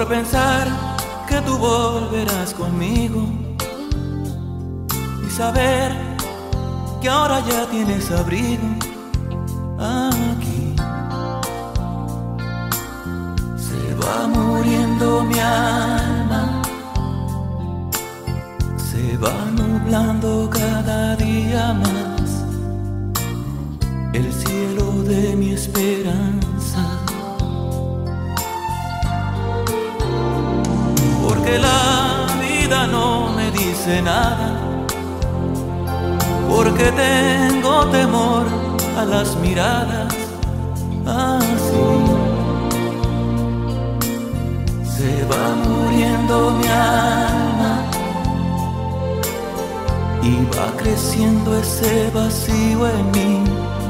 pensar que tú volverás conmigo y saber que ahora ya tienes abrigo aquí. Se va muriendo mi alma, se va nublando cada día más el cielo de mi esperanza. Porque la vida no me dice nada, porque tengo temor a las miradas así. Se va muriendo mi alma y va creciendo ese vacío en mí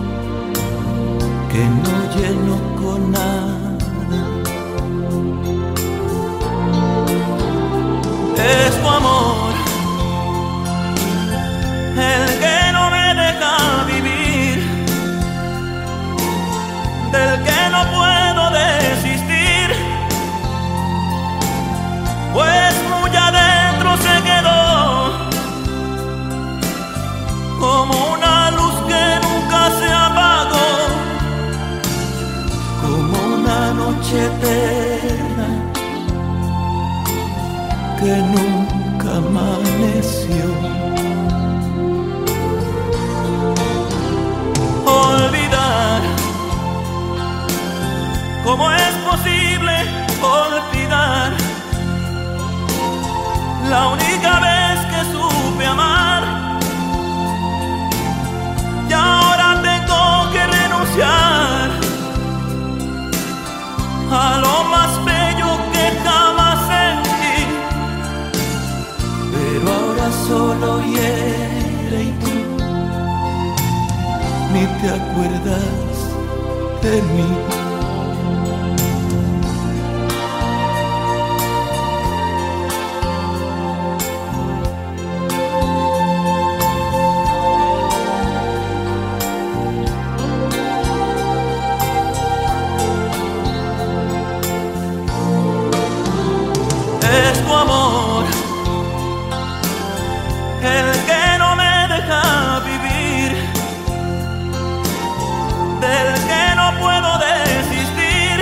que no lleno con nada. Es tu amor el que no me deja vivir, del que no puedo desistir, pues muy adentro se quedó como una luz que nunca se apagó, como una noche eterna que nunca amaneció. Olvidar, ¿cómo es posible olvidar la única vez que supe amar? Y ahora tengo que renunciar a lo más bello que jamás sentí, pero ahora solo hiere y tú ni te acuerdas de mí. Es tu amor el que no me deja vivir, del que no puedo desistir,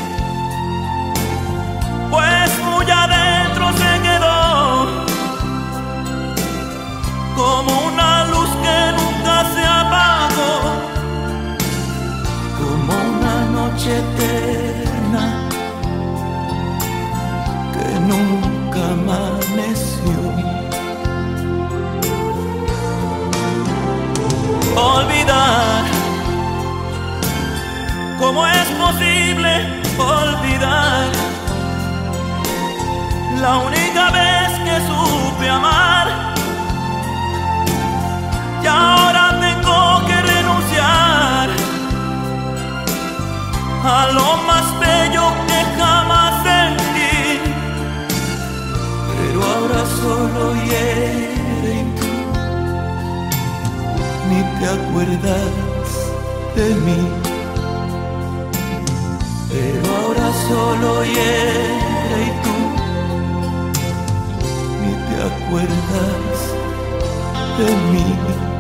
pues muy adentro se quedó como una luz que nunca se apagó, como una noche eterna que nunca amaneció. Olvidar, ¿cómo es posible olvidar la única vez que supe amar? Y ahora tengo que renunciar a lo más bello que jamás sentí, pero ahora solo hiere y tú ni te acuerdas de mí. Pero ahora solo hiere y tú ni te acuerdas de mí.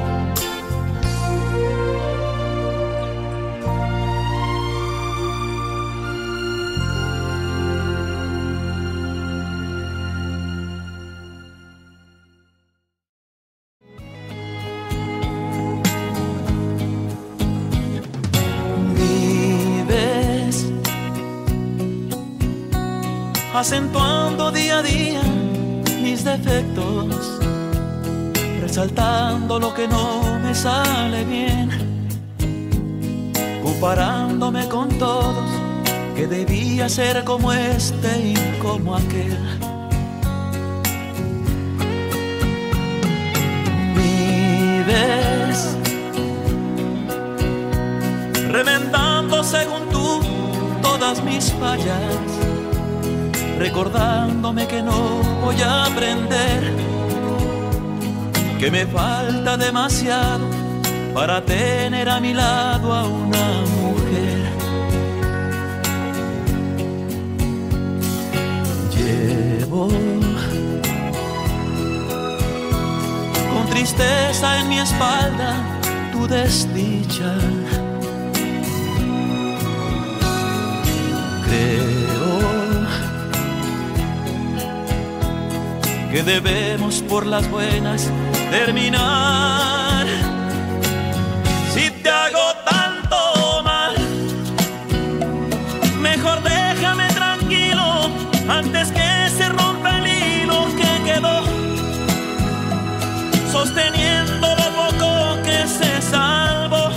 Acentuando día a día mis defectos, resaltando lo que no me sale bien, comparándome con todos, que debía ser como este y como aquel. Vives remendando según tú todas mis fallas, recordándome que no voy a aprender, que me falta demasiado para tener a mi lado a una mujer. Llevo con tristeza en mi espalda tu desdicha. Creo que debemos por las buenas terminar. Si te hago tanto mal, mejor déjame tranquilo antes que se rompa el hilo que quedó sosteniendo lo poco que se salvó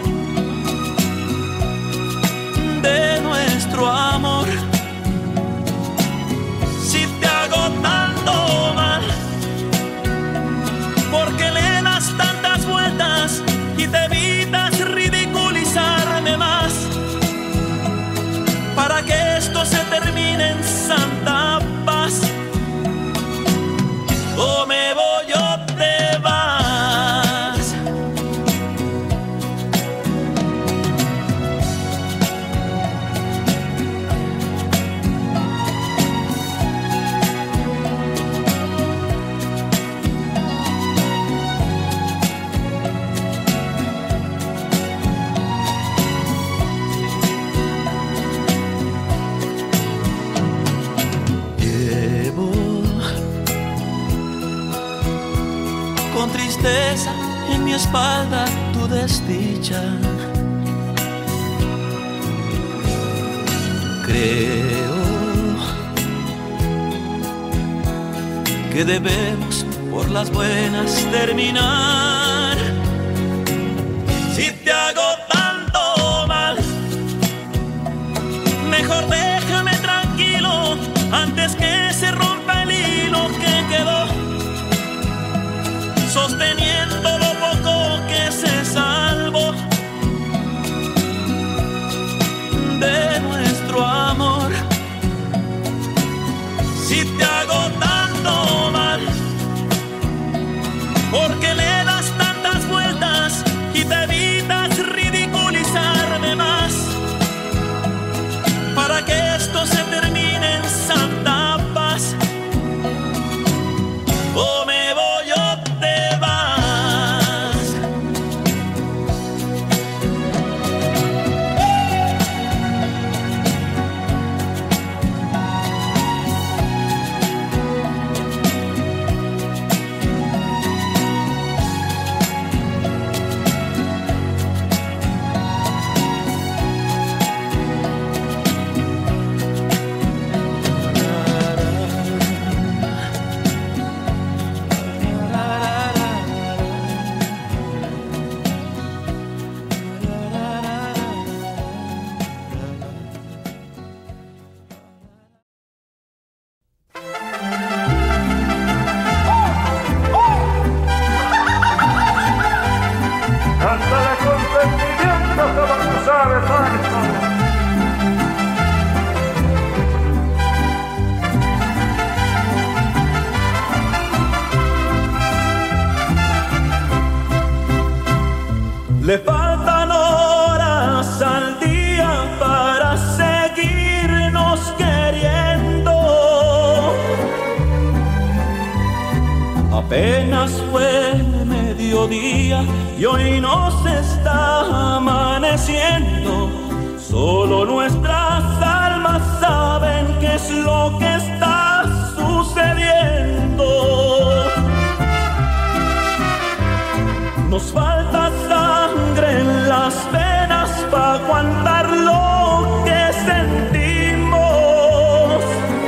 de nuestro amor. Si te hago tanto mal, porque le das tantas vueltas y te evitas ridiculizarme más, para que esto se termine en santa paz. O me voy o te vas. Con tristeza en mi espalda tu desdicha. Creo que debemos por las buenas terminar. Si te hago tanto mal, mejor déjame tranquilo antes que se rompa el hilo que quedó sosteniendo lo poco que se salvó de nuestro amor. Si te hago tanto mal, porque le das tantas vueltas y te evitas ridiculizarme más, para que esto se termine en santa paz. O me voy o te vas. Cántale con sentimiento como tú sabes, Ángel. Le faltan horas al día para seguirnos queriendo. Apenas fue mediodía y hoy nos está amaneciendo. Solo nuestras almas saben qué es lo que está sucediendo. Nos falta sangre en las venas para aguantar lo que sentimos,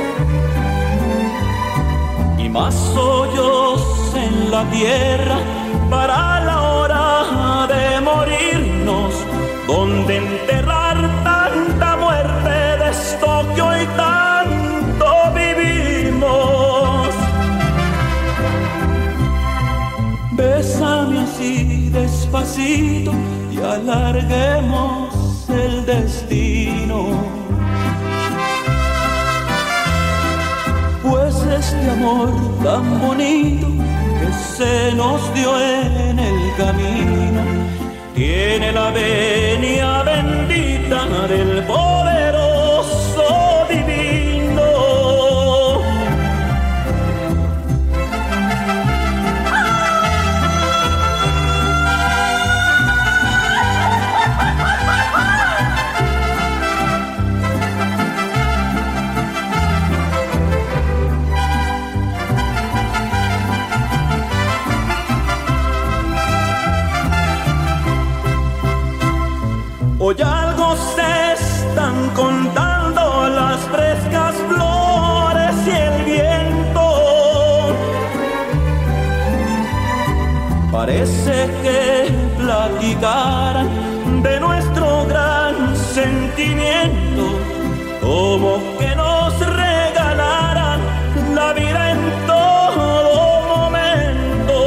y más hoyos en la tierra para la hora de morirnos, donde enterrar tanta muerte de esto que hoy tanto vivimos. Bésame así despacito y alarguemos el destino, pues este amor tan bonito que se nos dio en el camino tiene la venia bendita del poderoso divino. parece que platicaran de nuestro gran sentimiento, como que nos regalaran la vida en todo momento.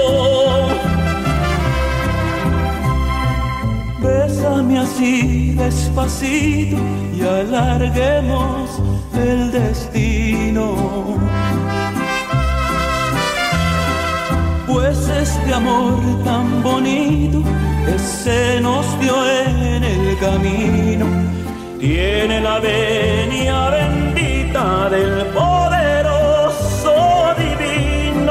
Bésame así despacito y alarguemos el destino, pues este amor tan bonito que se nos dio en el camino tiene la venia bendita del poderoso divino.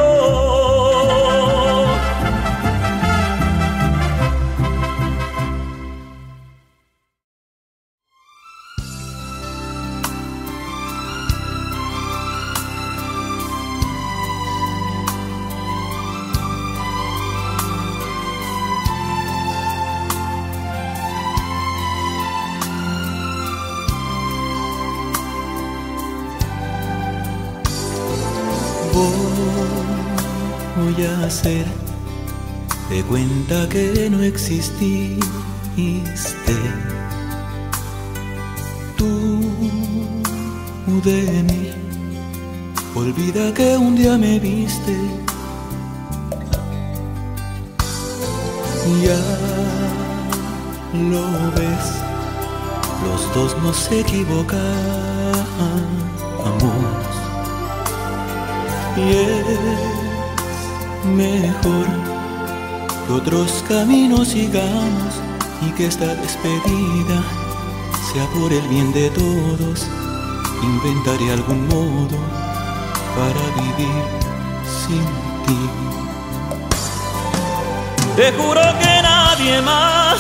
Voy a hacer de cuenta que no exististe. Tú de mí, olvida que un día me viste. Ya lo ves, los dos nos equivocamos. Y es mejor que otros caminos sigamos y que esta despedida sea por el bien de todos. Inventaré algún modo para vivir sin ti. Te juro que nadie más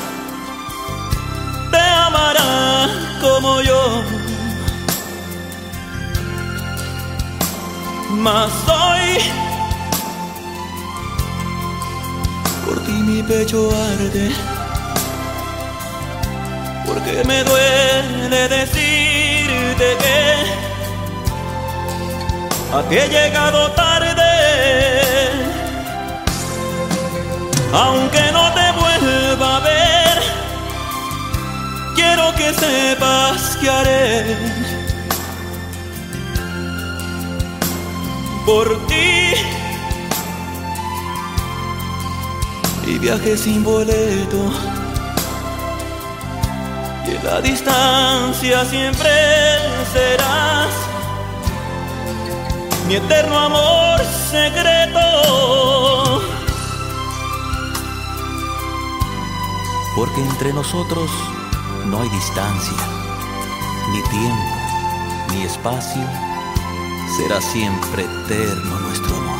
te amará como yo. Mas hoy por ti mi pecho arde, porque me duele decirte que a ti he llegado tarde. Aunque no te vuelva a ver, quiero que sepas que haré por ti. Y viaje sin boleto, y en la distancia siempre serás mi eterno amor secreto. Porque entre nosotros no hay distancia, ni tiempo, ni espacio. Será siempre eterno nuestro amor.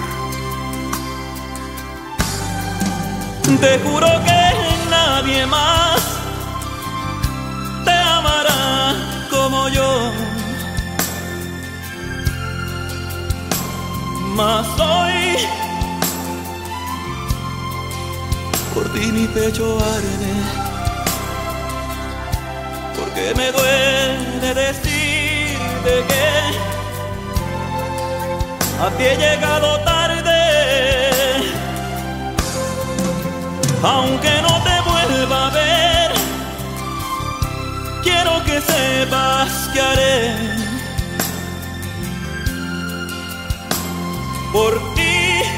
Te juro que nadie más te amará como yo. Mas hoy por ti mi pecho arde, porque me duele decirte que a ti he llegado tarde. Aunque no te vuelva a ver, quiero que sepas que haré por ti.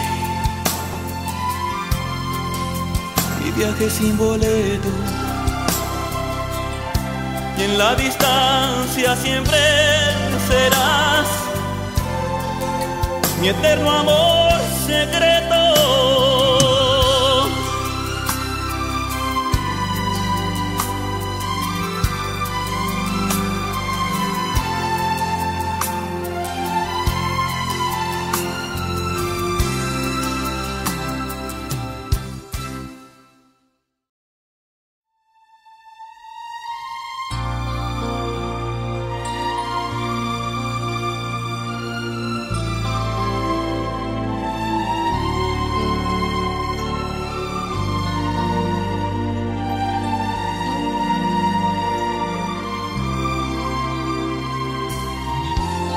Y viaje sin boleto, y en la distancia siempre serás mi eterno amor secreto.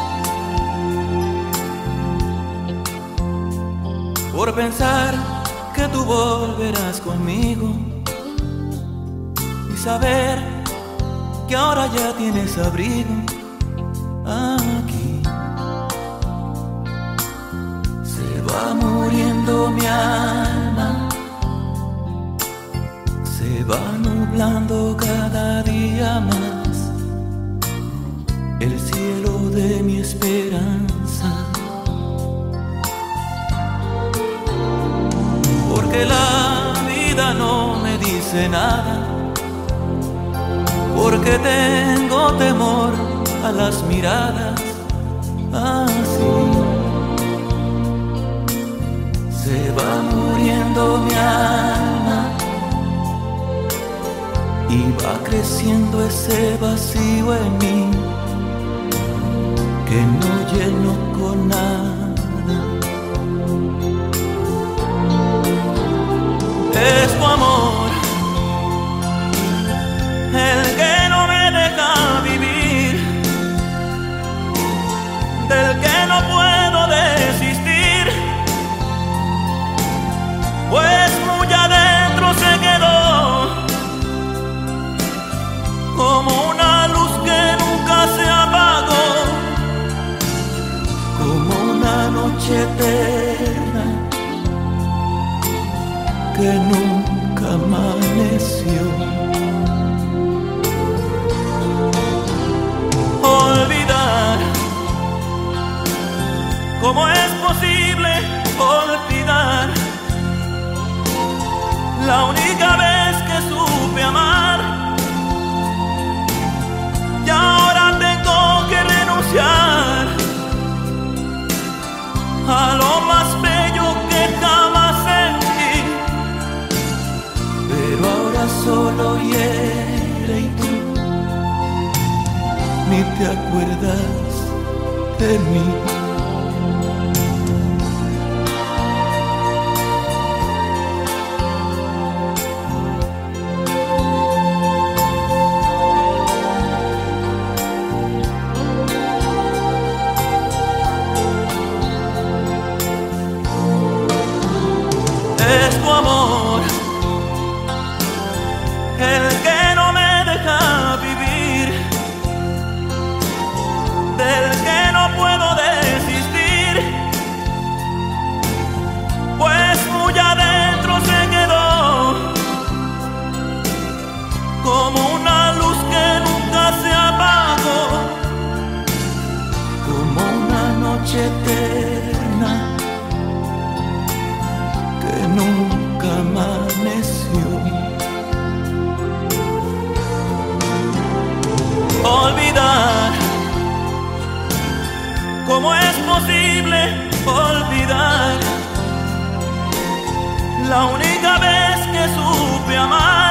Por pensar que tú volverás conmigo y saber que ahora ya tienes abrigo aquí. Se va muriendo mi alma, se va nublando cada día más el cielo de mi esperanza. Porque la vida no me dice nada, porque tengo temor a las miradas así. Se va muriendo mi alma y va creciendo ese vacío en mí que no lleno con nada. Es tu amor el que no me deja vivir, del que no puedo desistir, pues muy adentro se quedó como una luz que nunca se apagó, como una noche eterna que nunca amaneció. Olvidar, ¿cómo es posible olvidar la única vez que supe amar? Y ahora tengo que renunciar a lo más bello que jamás sentí, pero ahora solo hiere y tú ni te acuerdas de mí. Es tu amor el que no me deja vivir, del que no puedo desistir, pues muy adentro se quedó como una luz que nunca se apagó, como una noche eterna que nunca amaneció. Olvidar, ¿cómo es posible olvidar la única vez que supe amar?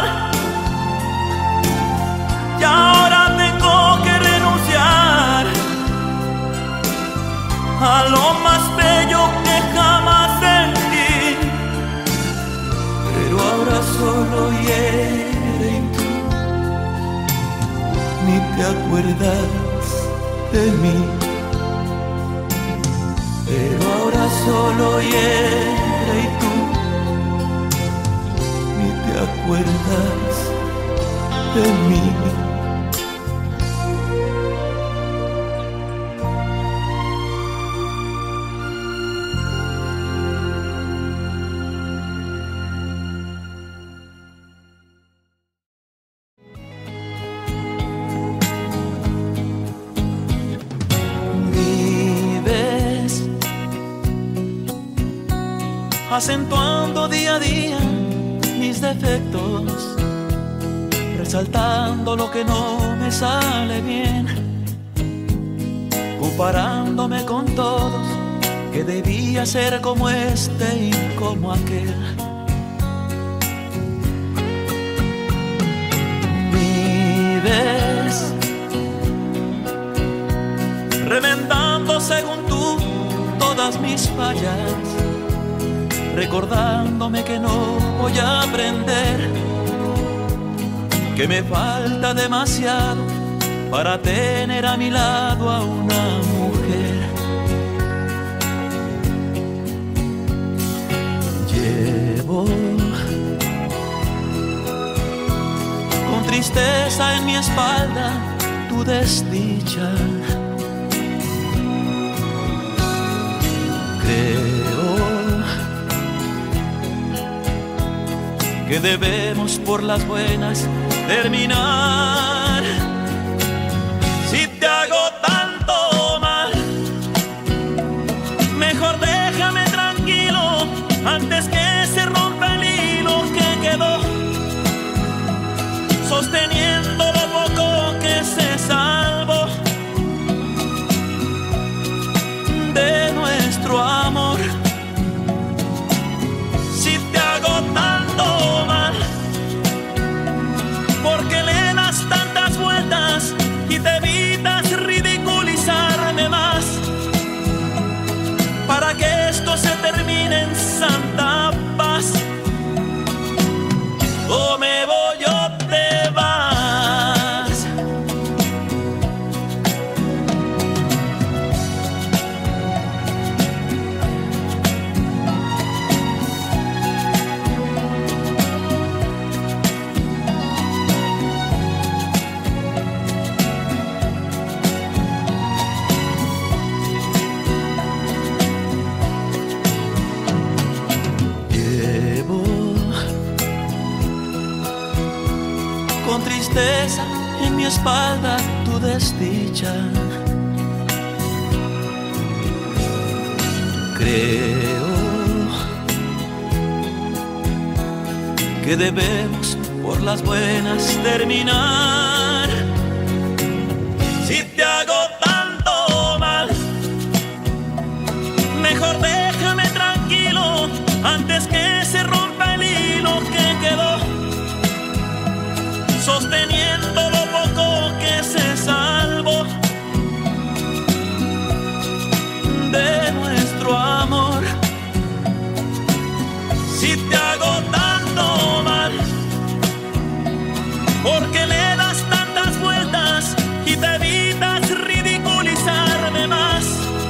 Y ahora tengo que renunciar a lo más bello que jamás sentí, pero ahora solo hiere y tú ni te acuerdas de mí. Pero ahora solo hiere y tú ni te acuerdas de mí. Acentuando día a día mis defectos, resaltando lo que no me sale bien, comparándome con todos, que debía ser como este y como aquel. Vives remendando según tú todas mis fallas, recordándome que no voy a aprender, que me falta demasiado para tener a mi lado a una mujer. Llevo tristeza en mi espalda tu desdicha. Creo que debemos por las buenas terminar. Si te hago tanto mal, mejor déjame tranquilo antes que se rompa el hilo que quedó sosteniendo lo poco que se salvó de nuestro amor. Si te hago tanto mal, porque le das tantas vueltas y te evitas ridiculizarme más, para que esto se termine en santa paz. O me voy o te vas. Con tristeza en mi espalda tu desdicha. Creo que debemos por las buenas terminar. Si te hago tanto mal, mejor déjame tranquilo antes que se rompa el hilo que quedó sosteniendo lo poco que se salvó de nuestro amor. Si te hago tanto mal, porque le das tantas vueltas y te evitas ridiculizarme más,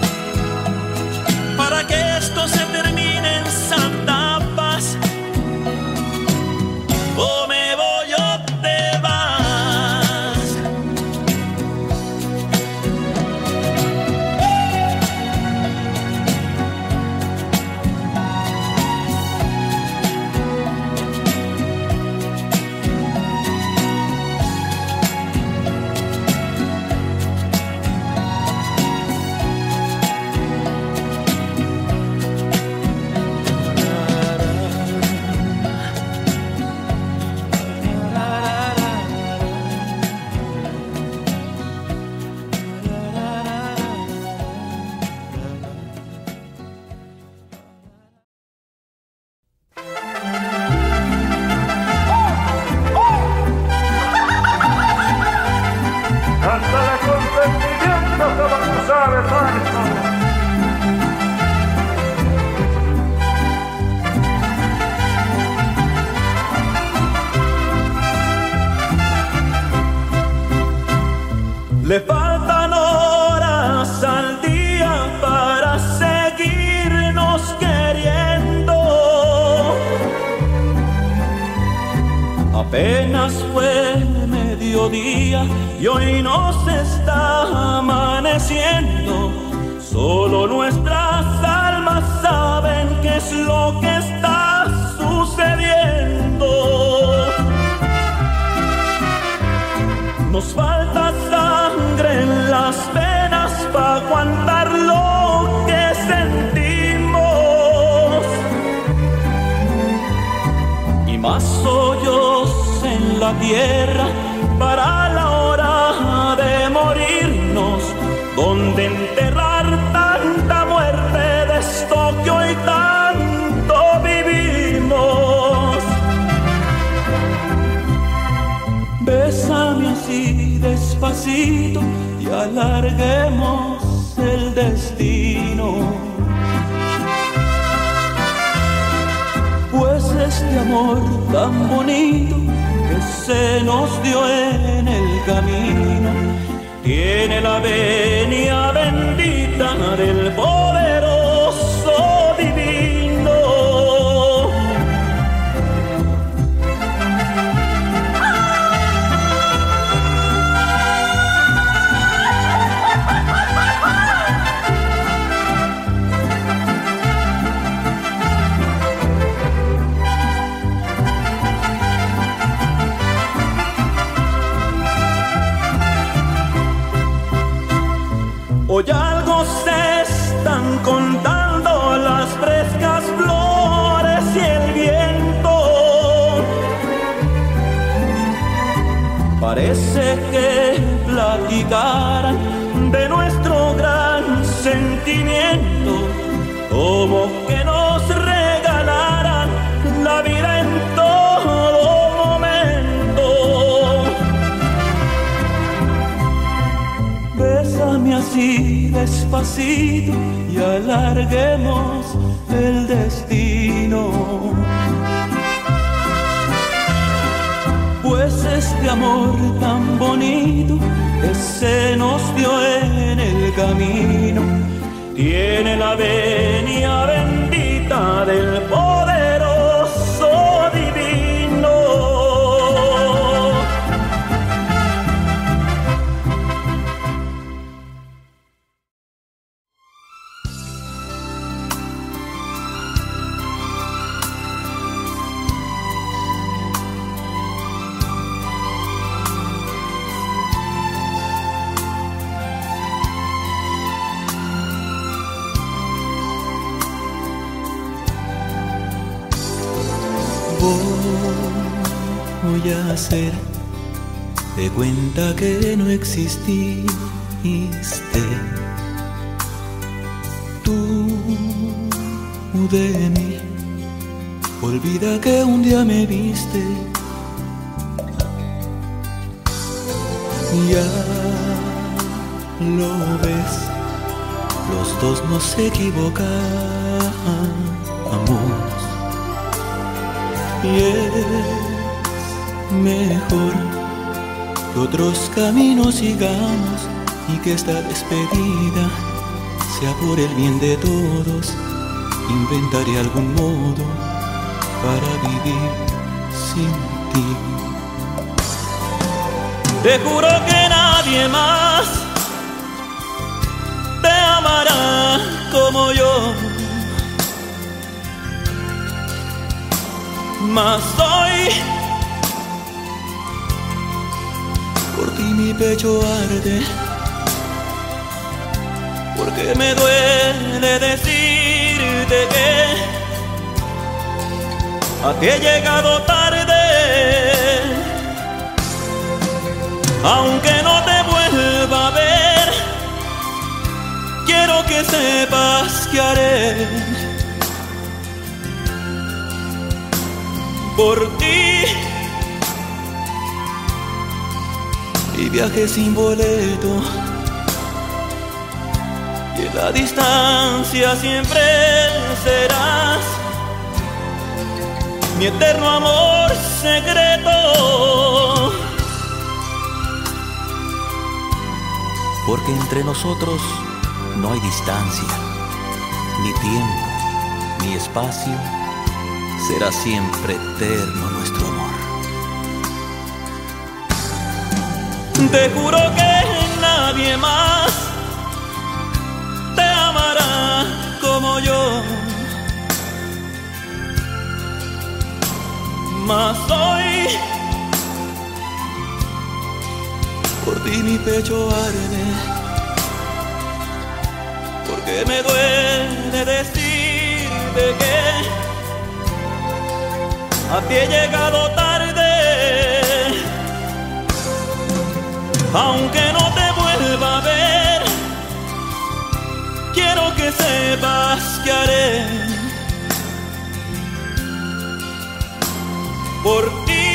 para que esto se termine en santa paz. O me voy o te vas. Cántale con sentimiento como tú sabes, Santo. Le faltan horas al día para seguirnos queriendo. Apenas fue mediodía y hoy nos está amaneciendo. Solo nuestras almas saben qué es lo que está sucediendo. Nos falta sangre en las venas para aguantar lo que sentimos, y más hoyos en la tierra para la hora de morirnos, donde enterrar tanta muerte de esto que hoy tanto vivimos. Bésame así despacito y alarguemos el destino, pues este amor tan bonito que se nos dio en el camino tiene la venia bendita del poderoso divino. fuese que platicaran de nuestro gran sentimiento, como que nos regalaran la vida en todo momento. Bésame así despacito y alarguemos el destino, pues este amor tan bonito que se nos dio en el camino tiene la venia bendita del poderoso divino. Voy a hacer de cuenta que no exististe. Tú de mí, olvida que un día me viste. Ya lo ves, los dos nos equivocamos. Y es mejor que otros caminos sigamos y que esta despedida sea por el bien de todos. Inventaré algún modo para vivir sin ti. Te juro que nadie más te amará como yo. Mas hoy por ti mi pecho arde, porque me duele decirte que a ti he llegado tarde. Aunque no te vuelva a ver, quiero que sepas que haré por ti y viaje sin boleto, y en la distancia siempre serás mi eterno amor secreto. Porque entre nosotros no hay distancia, ni tiempo, ni espacio. Será siempre eterno nuestro amor. Te juro que nadie más te amará como yo. Mas hoy por ti mi pecho arde, porque me duele decirte que a ti he llegado tarde. Aunque no te vuelva a ver, quiero que sepas que haré por ti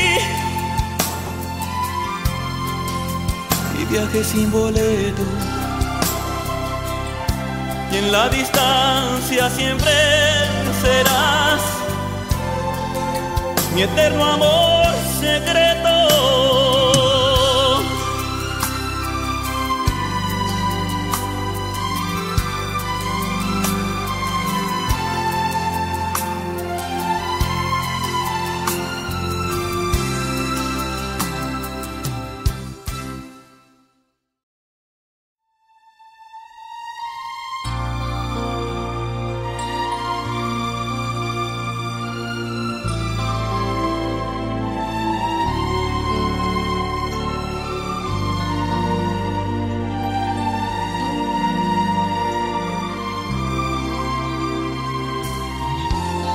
y viaje sin boleto, y en la distancia siempre serás mi eterno amor secreto.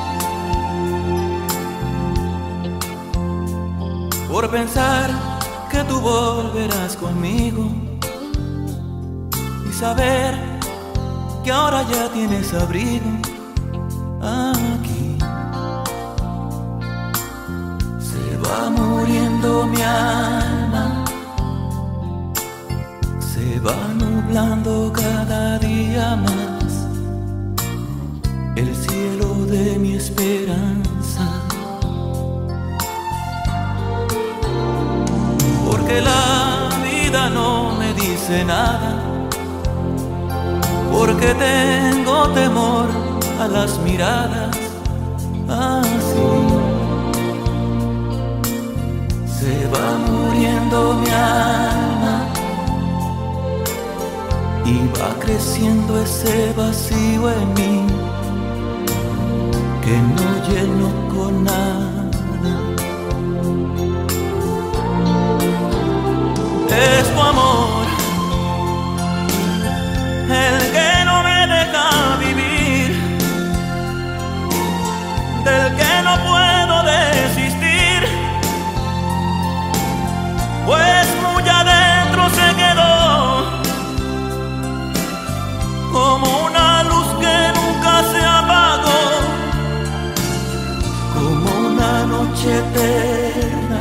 Por pensar que tú volverás conmigo y saber que ahora ya tienes abrigo aquí. Se va muriendo mi alma, se va nublando cada día más el cielo de mi esperanza, porque la vida no me dice nada, porque tengo temor a las miradas así. Se va muriendo mi alma y va creciendo ese vacío en mí que no lleno con nada. Es tu amor el que no me deja vivir, del que no puedo desistir, pues muy adentro se quedó como una luz que nunca se apagó, como una noche eterna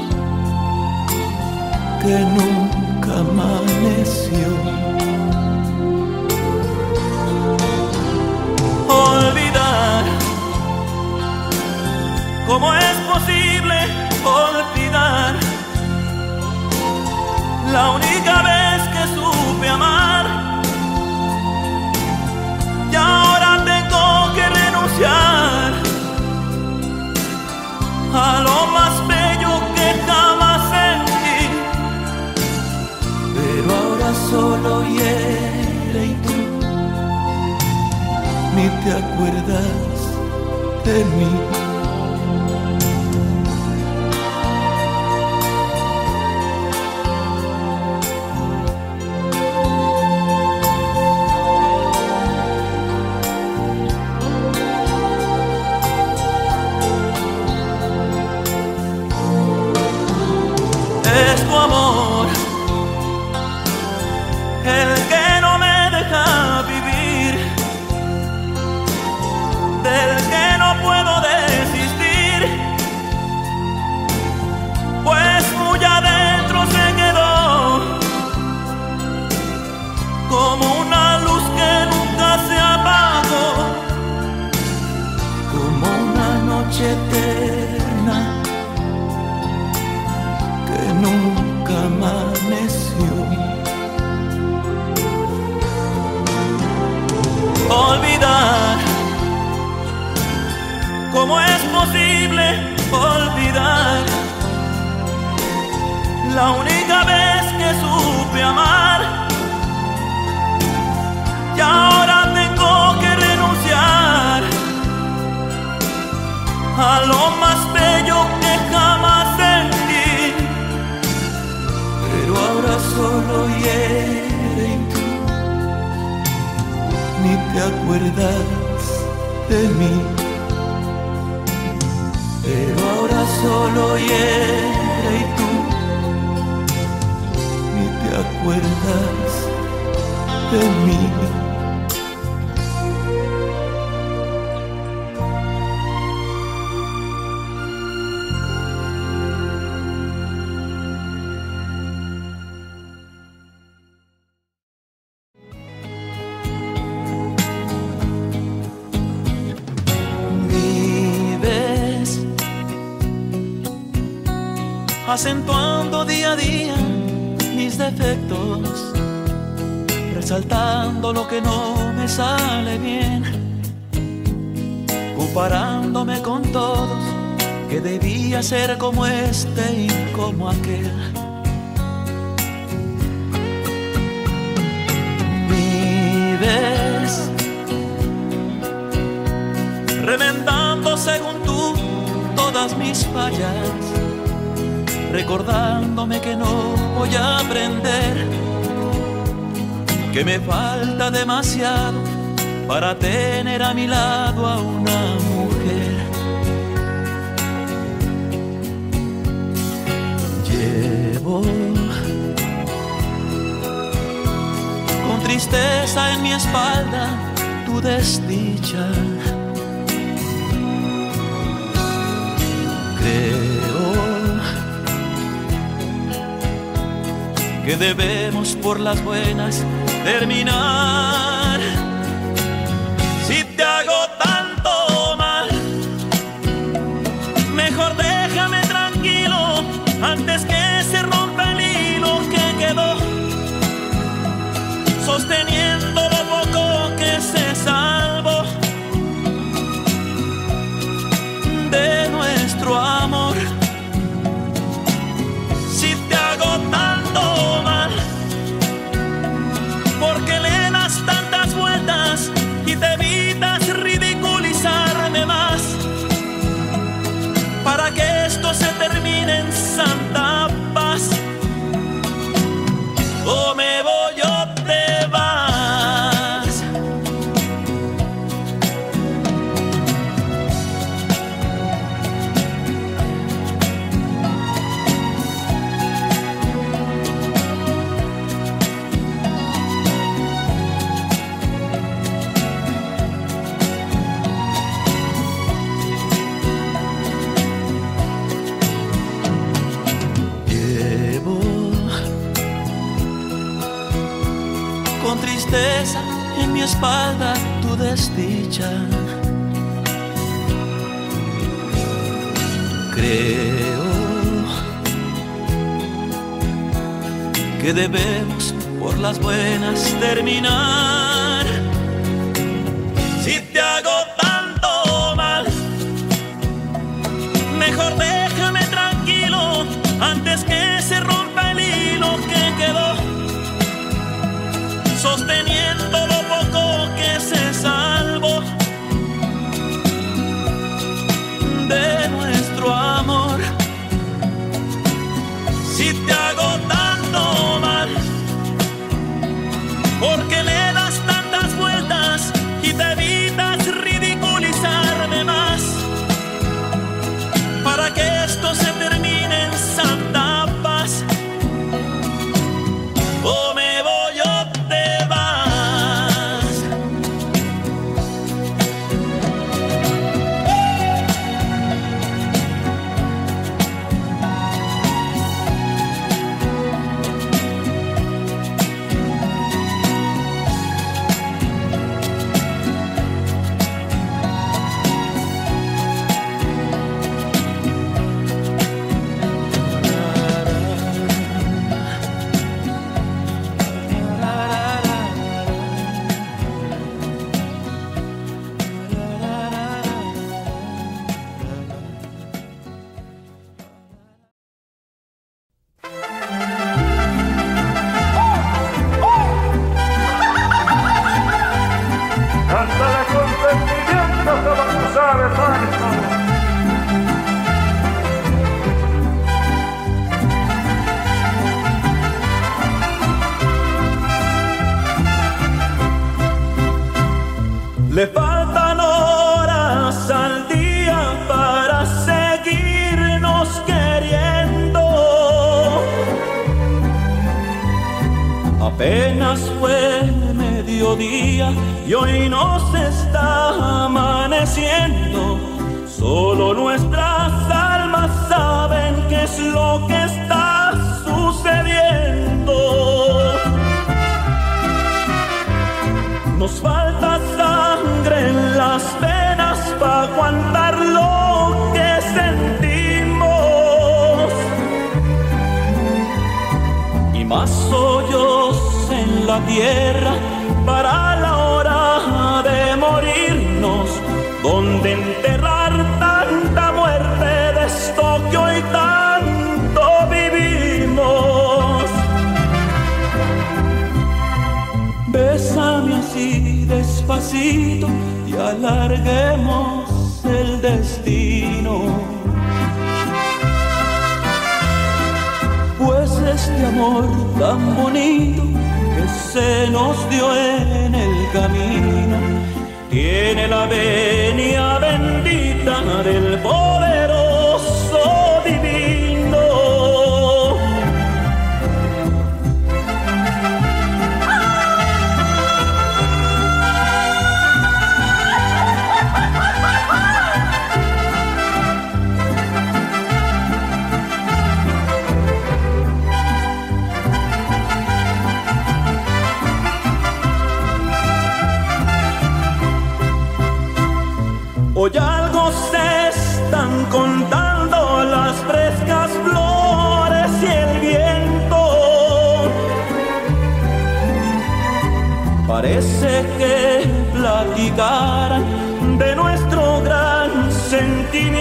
que nunca amaneció. Olvidar, ¿cómo es posible olvidar la única vez que supe amar? Y ahora tengo que renunciar a lo más bello que jamás sentí, pero ahora solo hiere y tú ni te acuerdas de mí. Es tu amor el que no me deja vivir, del que no puedo desistir, pues muy adentro se quedó como una luz que nunca se apagó, como una noche eterna que nunca amaneció. Olvidar, ¿cómo es posible olvidar la única vez que supe amar? Y ahora tengo que renunciar a lo más bello que jamás sentí, pero ahora solo hiere y tú ni te acuerdas de mí. Pero ahora solo hiere y tú ni te acuerdas de mí. Acentuando día a día mis defectos, resaltando lo que no me sale bien, comparándome con todos, que debía ser como este y como aquel. Vives remendando según tú todas mis fallas, recordándome que no voy a aprender, que me falta demasiado para tener a mi lado a una mujer. Llevo tristeza en mi espalda, tu desdicha. Creo que debemos por las buenas terminar. Si te hago tanto mal, mejor déjame tranquilo antes que se rompa el hilo que quedó sosteniendo lo poco que se salvó de nuestro amor. Si te hago tanto mal, porque le das tantas vueltas y te evitas ridiculizarme más, para que esto se termine en santa paz. O me voy o te vas. Con tristeza en mi espalda tu desdicha. Creo que debemos por las buenas terminar. Si te hago tanto mal, mejor déjame tranquilo antes que se rompa el hilo que quedó sosteniendo lo poco que se salvó de nuestro amor. Si te hago tanto mal, porque le das tantas vueltas y te evitas ridiculizarme más, para que esto se termine en santa paz. O me voy o te vas. Cántale con sentimiento como tú sabes, Fanny. Le faltan horas al día para seguirnos queriendo. Apenas fue mediodía y hoy nos está amaneciendo. Solo nuestras almas saben qué es lo que está sucediendo. Nos falta sangre en las venas para aguantar lo que sentimos, y más hoyos en la tierra para la hora de morirnos, donde enterrar tanta muerte de esto que hoy tanto vivimos. Bésame así despacito y alarguemos el destino, pues este amor tan bonito que se nos dio en el camino tiene la venia bendita del poderoso divino.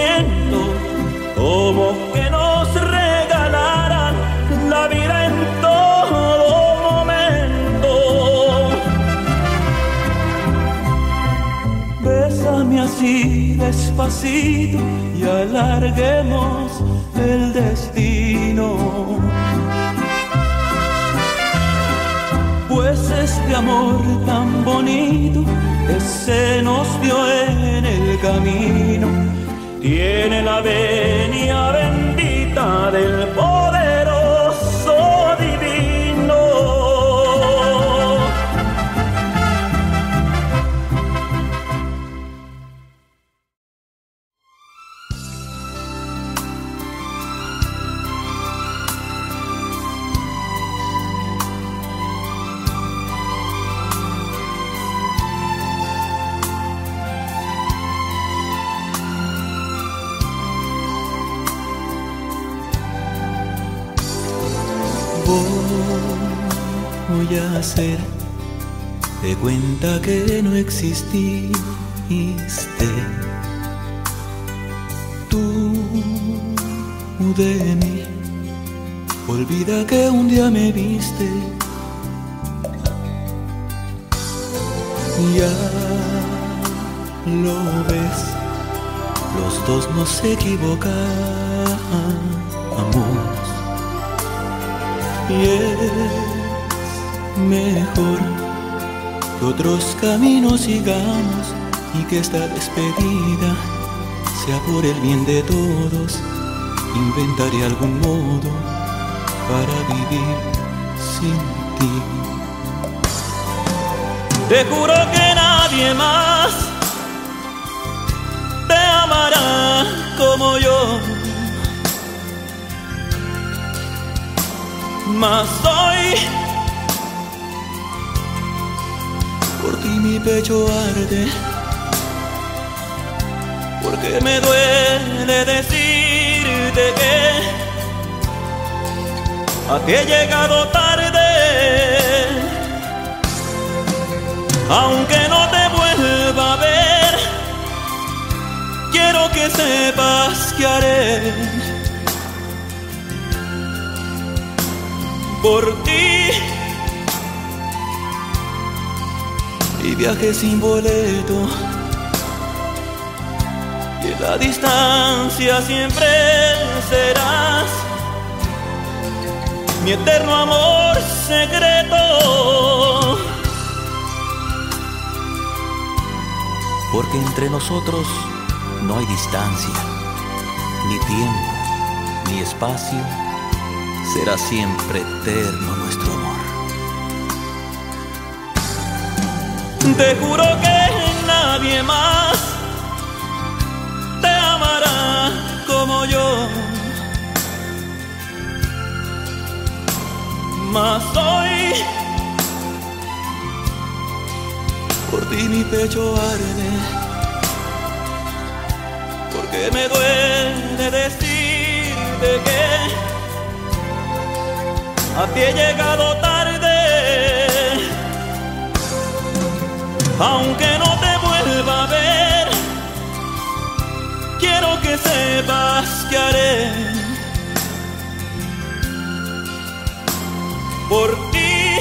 siento como que nos regalaran la vida en todo momento. Bésame así despacito y alarguemos el destino, pues este amor tan bonito que se nos dio en el camino tiene la venia bendita del poderoso divino. Voy a hacer de cuenta que no exististe. Tú de mí, olvida que un día me viste. Ya lo ves, los dos nos equivocamos y es mejor que otros caminos sigamos y que esta despedida sea por el bien de todos. Inventaré algún modo para vivir sin ti. Te juro que nadie más te amará como yo, mas hoy por ti mi pecho arde, porque me duele decirte que a ti he llegado tarde. Aunque no te vuelva a ver, quiero que sepas que haré por ti y viaje sin boleto, y en la distancia siempre serás mi eterno amor secreto. Porque entre nosotros no hay distancia, ni tiempo, ni espacio. Será siempre eterno nuestro amor. Te juro que nadie más te amará como yo, mas hoy por ti mi pecho arde, porque me duele decirte que a ti he llegado tarde. Aunque no te vuelva a ver, quiero que sepas que haré por ti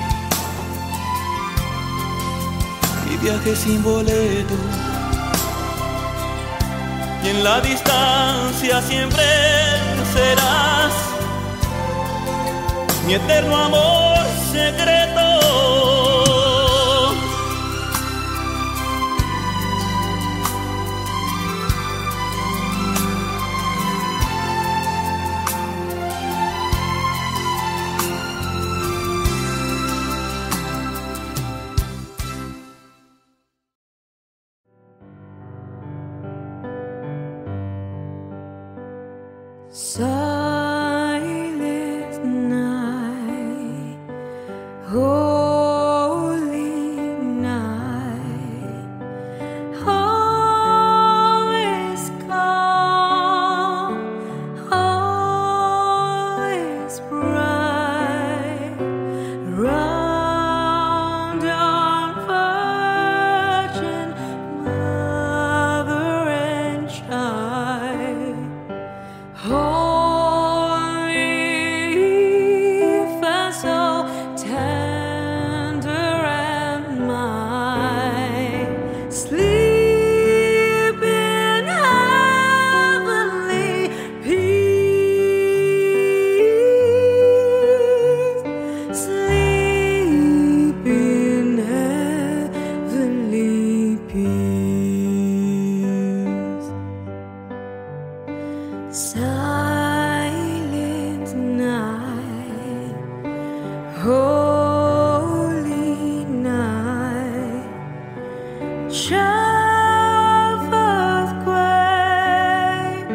y viaje sin boleto, y en la distancia siempre serás mi eterno amor secreto. Silent night, holy night, all is calm, all is bright, round our virgin mother and child. Silent night, holy night, child of earthquake,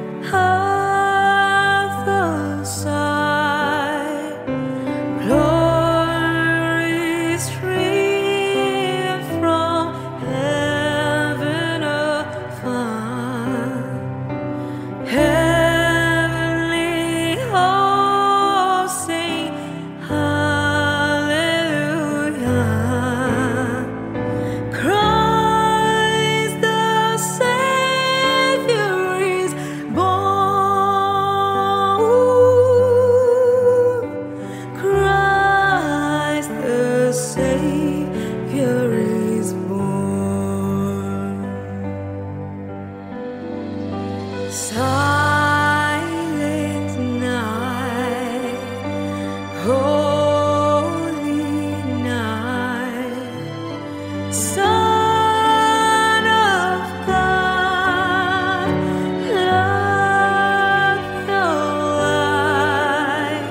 of the side, glory stream from heaven afar. Heavenly hosts sing hallelujah. Christ the Savior is born. Christ the Savior is born. Silent night, holy night, Son of God, love your light,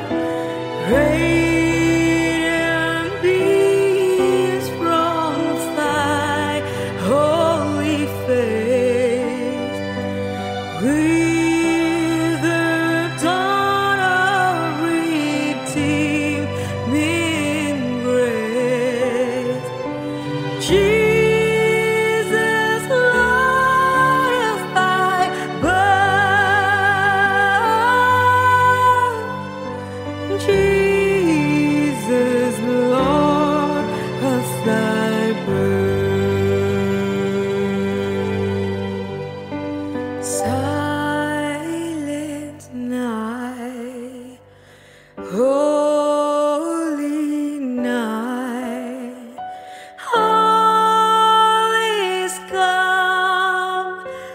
radiant beams from thy holy face. With the dawn of redeeming grace, Jesus, Lord of thy birth, Jesus, Lord of thy birth. Silent night, holy night, all is calm,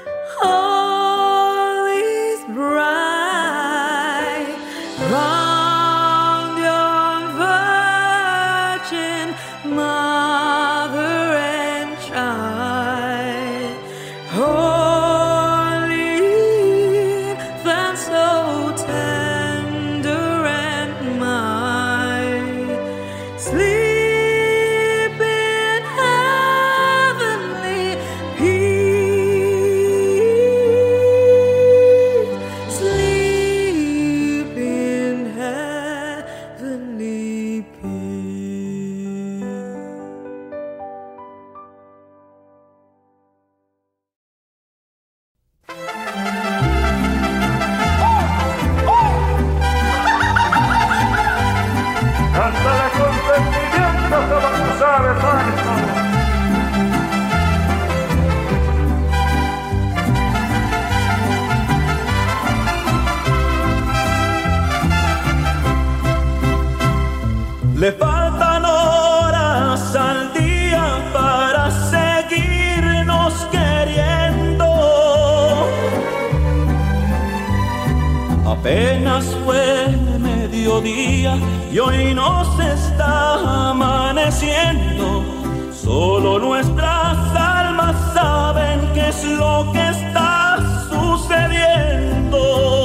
all is bright, round young virgin mother and child. Holy infant, so tender and mild, sleep in heavenly peace, sleep in heavenly peace. Cántale con sentimiento como tú sabes, Marco. Le faltan horas al día para seguirnos queriendo. Apenas fue mediodía y hoy nos está amaneciendo. Solo nuestras almas saben qué es lo que está sucediendo.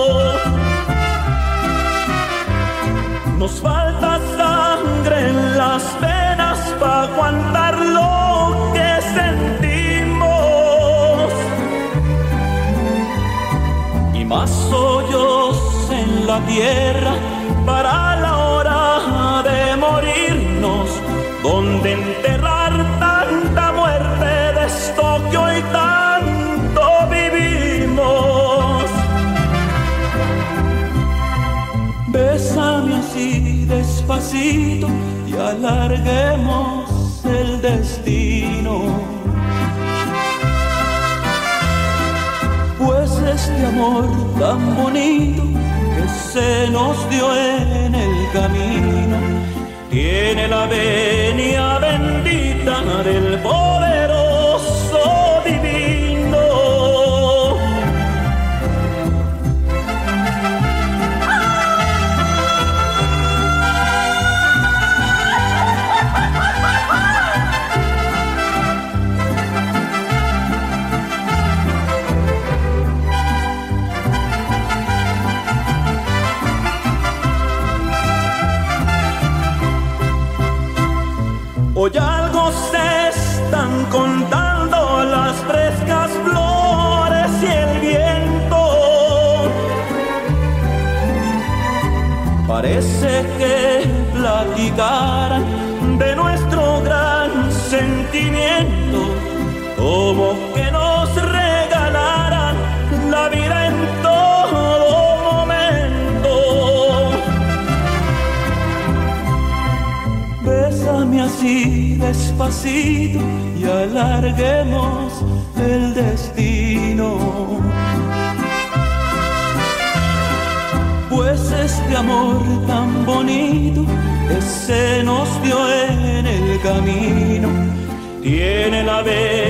Nos falta sangre en las venas para aguantar lo que sentimos, y más hoyos en la tierra para la hora de morirnos, donde enterrar tanta muerte de esto que hoy tanto vivimos. Bésame así despacito y alarguemos el destino, pues este amor tan bonito que se nos dio en el camino tiene la venia bendita del poderoso divino. Parece que platicaran de nuestro gran sentimiento, como que nos regalaran la vida en todo momento. Bésame así despacito y alarguemos el destino. Pues este amor tan bonito que se nos dio en el camino tiene la vez